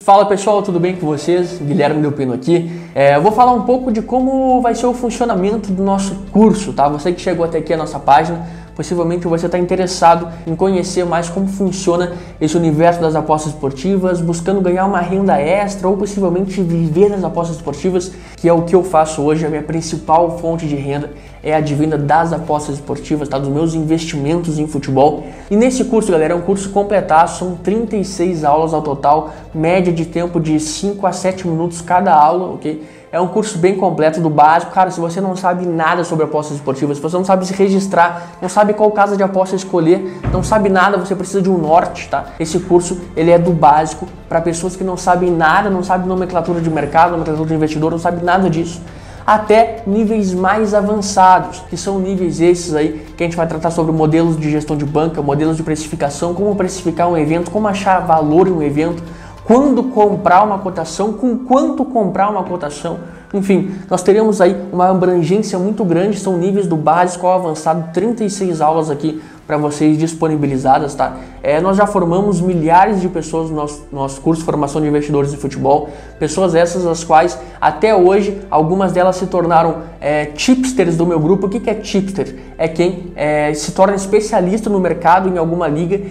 Fala pessoal, tudo bem com vocês? Guilherme Delpino aqui. Eu vou falar um pouco de como vai ser o funcionamento do nosso curso, tá? Você que chegou até aqui a nossa página, possivelmente você está interessado em conhecer mais como funciona esse universo das apostas esportivas, buscando ganhar uma renda extra ou possivelmente viver das apostas esportivas, que é o que eu faço hoje. A minha principal fonte de renda é a divina das apostas esportivas, tá? Dos meus investimentos em futebol. E nesse curso, galera, é um curso completaço, são 36 aulas ao total, média de tempo de 5 a 7 minutos cada aula, ok? É um curso bem completo, do básico. Cara, se você não sabe nada sobre apostas esportivas, se você não sabe se registrar, não sabe qual casa de aposta escolher, não sabe nada, você precisa de um norte, tá? Esse curso, ele é do básico para pessoas que não sabem nada, não sabem nomenclatura de mercado, nomenclatura de investidor, não sabem nada disso, até níveis mais avançados, que são níveis esses aí, que a gente vai tratar sobre modelos de gestão de banca, modelos de precificação, como precificar um evento, como achar valor em um evento, quando comprar uma cotação, com quanto comprar uma cotação. Enfim, nós teremos aí uma abrangência muito grande, são níveis do básico ao avançado, 36 aulas aqui para vocês disponibilizadas, tá? Nós já formamos milhares de pessoas no nosso curso de formação de investidores de futebol, pessoas essas as quais até hoje, algumas delas se tornaram tipsters do meu grupo. O que é tipster? É quem se torna especialista no mercado em alguma liga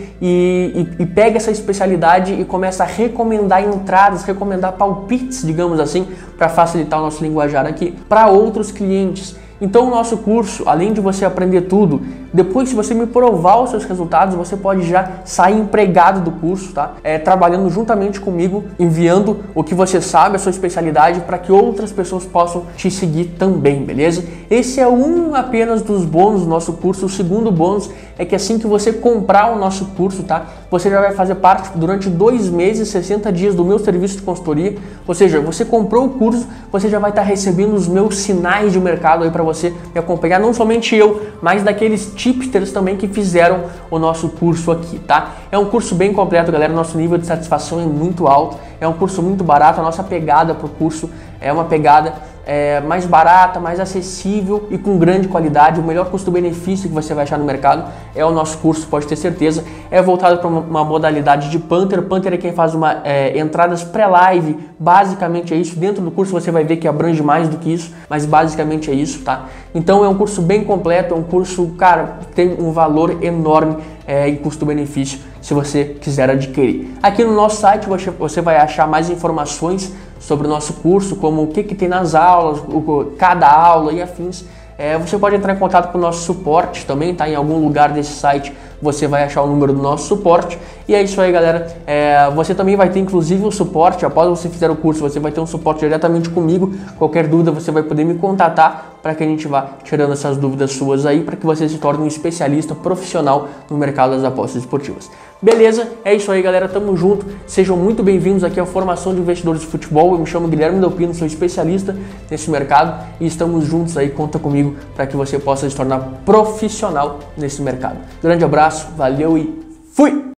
e pega essa especialidade e começa a recomendar entradas, recomendar palpites, digamos assim, para facilitar o nosso linguajar aqui, para outros clientes. Então o nosso curso, além de você aprender tudo, depois se você me provar os seus resultados, você pode já sair empregado do curso, tá? Trabalhando juntamente comigo, enviando o que você sabe, a sua especialidade, para que outras pessoas possam te seguir também, beleza? Esse é um apenas dos bônus do nosso curso. O segundo bônus é que assim que você comprar o nosso curso, tá? Você já vai fazer parte durante 2 meses, 60 dias do meu serviço de consultoria. Ou seja, você comprou o curso, você já vai estar recebendo os meus sinais de mercado aí para você me acompanhar, não somente eu, mas daqueles tipsters também que fizeram o nosso curso aqui, tá? É um curso bem completo, galera, nosso nível de satisfação é muito alto, é um curso muito barato, a nossa pegada para o curso é uma pegada mais barata, mais acessível e com grande qualidade. O melhor custo-benefício que você vai achar no mercado é o nosso curso, pode ter certeza. É voltado para uma modalidade de Punter. Punter é quem faz entradas pré-live, basicamente é isso. Dentro do curso você vai ver que abrange mais do que isso, mas basicamente é isso, tá? Então é um curso bem completo, é um curso, cara, tem um valor enorme em custo-benefício se você quiser adquirir. Aqui no nosso site você vai achar mais informações sobre o nosso curso, como o que tem nas aulas, cada aula e afins. Você pode entrar em contato com o nosso suporte também, tá? Em algum lugar desse site você vai achar o número do nosso suporte. E é isso aí, galera. Você também vai ter inclusive o suporte, após você fizer o curso, você vai ter um suporte diretamente comigo. Qualquer dúvida você vai poder me contatar para que a gente vá tirando essas dúvidas suas aí, para que você se torne um especialista profissional no mercado das apostas esportivas. Beleza? É isso aí, galera. Tamo junto. Sejam muito bem-vindos aqui à Formação de Investidores de Futebol. Eu me chamo Guilherme Delpino, sou especialista nesse mercado e estamos juntos aí. Conta comigo para que você possa se tornar profissional nesse mercado. Grande abraço, valeu e fui!